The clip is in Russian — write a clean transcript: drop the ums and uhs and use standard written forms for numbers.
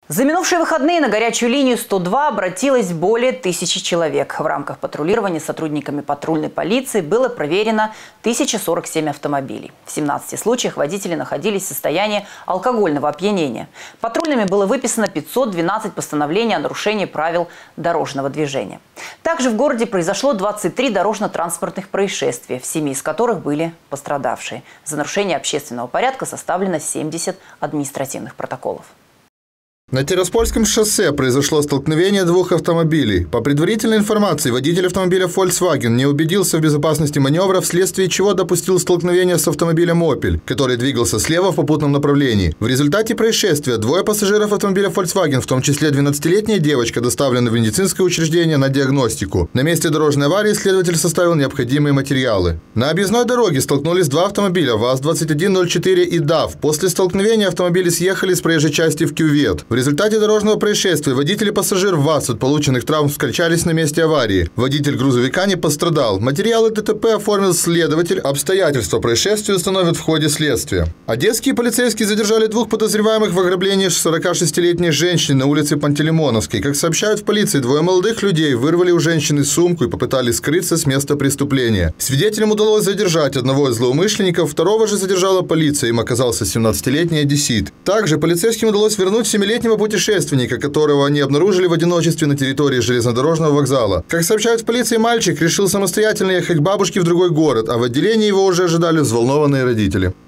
За минувшие выходные на горячую линию 102 обратилось более 1000 человек. В рамках патрулирования сотрудниками патрульной полиции было проверено 1047 автомобилей. В 17 случаях водители находились в состоянии алкогольного опьянения. Патрульными было выписано 512 постановлений о нарушении правил дорожного движения. Также в городе произошло 23 дорожно-транспортных происшествия, в 7 из которых были пострадавшие. За нарушение общественного порядка составлено 70 административных протоколов. На Тираспольском шоссе произошло столкновение двух автомобилей. По предварительной информации, водитель автомобиля Volkswagen не убедился в безопасности маневра, вследствие чего допустил столкновение с автомобилем Opel, который двигался слева в попутном направлении. В результате происшествия двое пассажиров автомобиля Volkswagen, в том числе 12-летняя девочка, доставлены в медицинское учреждение на диагностику. На месте дорожной аварии следователь составил необходимые материалы. На объездной дороге столкнулись два автомобиля ВАЗ-2104 и ДАФ. После столкновения автомобили съехали с проезжей части в кювет. В результате дорожного происшествия водитель и пассажир ВАЗ от полученных травм скончались на месте аварии. Водитель грузовика не пострадал. Материалы ДТП оформил следователь. Обстоятельства происшествия установят в ходе следствия. Одесские полицейские задержали двух подозреваемых в ограблении 46-летней женщины на улице Пантелеймоновской. Как сообщают в полиции, двое молодых людей вырвали у женщины сумку и попытались скрыться с места преступления. Свидетелям удалось задержать одного из злоумышленников, второго же задержала полиция. Им оказался 17-летний одессит. Также полицейским удалось вернуть 7-летнего путешественника, которого они обнаружили в одиночестве на территории железнодорожного вокзала. Как сообщают в полиции, мальчик решил самостоятельно ехать к бабушке в другой город, а в отделении его уже ожидали взволнованные родители.